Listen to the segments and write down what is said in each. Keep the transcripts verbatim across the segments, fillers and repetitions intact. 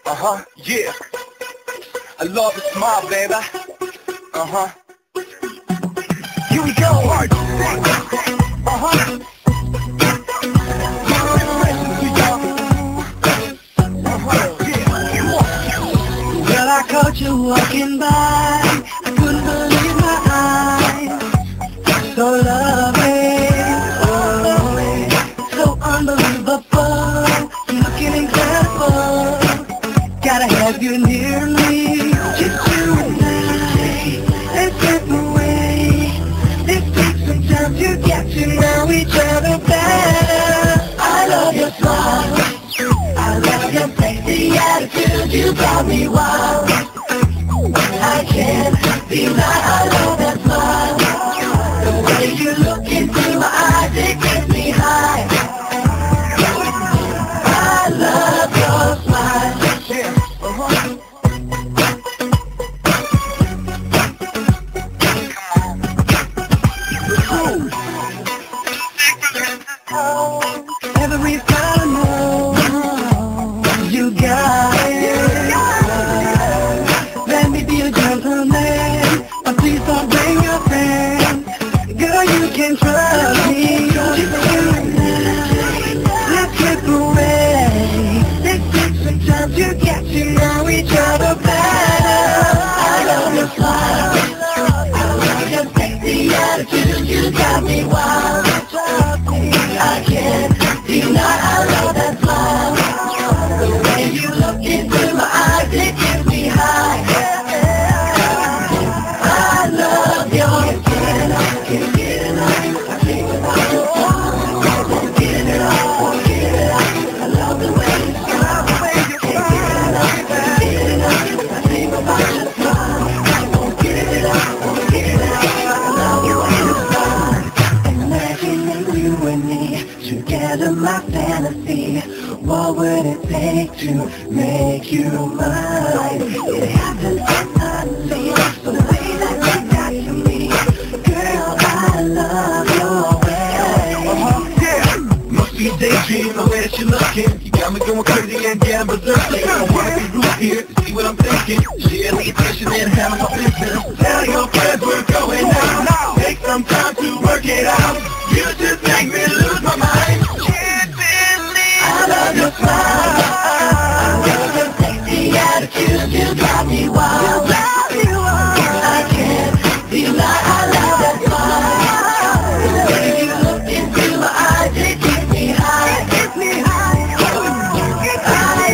Uh-huh, yeah. I love the smile, baby. Uh-huh. Here we go. Uh-huh. Girl, I caught you walking by. I couldn't believe my eyes. So lovely, oh, so unbelievable, looking incredible. Gotta have you near me, just you and I. Let's get away. It takes some time to get to know each other better. I love your smile, I love your sexy attitude. You got me wild. I can't deny I love that smile. The way you look into my eyes, it gets me high. I love your smile. Every time I know you got it. Let me be a gentleman, but please don't bring your friends. Girl, you can trust me. Just you and I, let's get away. Let's take some time to get to know each other better. I love your smile, I love your sexy attitude. You got me wild. I can't deny I love that smile. The way you look into my eyes, it gets me high. I love your skin. Can't get enough. I think about your smile. Won't get it off, won't get it off. I love the way you smile. Can't get enough, can't get enough. I think about your smile. Won't get it off, won't get it off. I love the way you smile. Imagining you and me together, my fantasy. What would it take to make you mine? It happens suddenly, the way that you got to me. Girl, I love your way. Uh-huh, yeah. Must be a daydream, the way that you're looking. You got me going crazy and getting berserk. I wanna be rude here to see what I'm thinking. Share the attention and handle my business. Tell your friends we're going out. Take some time to work it out. You just make me lose my mind. Can't believe I love your smile. I love your sexy attitude. You got me wild. I can't deny I love that smile. The way you look into my eyes, it gets me high. I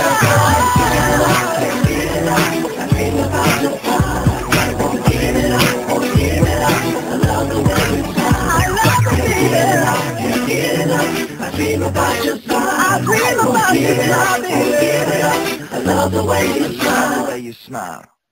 love your smile. I think about your smile. Won't give it up, won't give it up. I love the way you smile. I love the way you smile. Can't get it up. I dream about your smile. I dream about your smile. Won't give it up, won't give it up. I love the way you smile. the way you smile.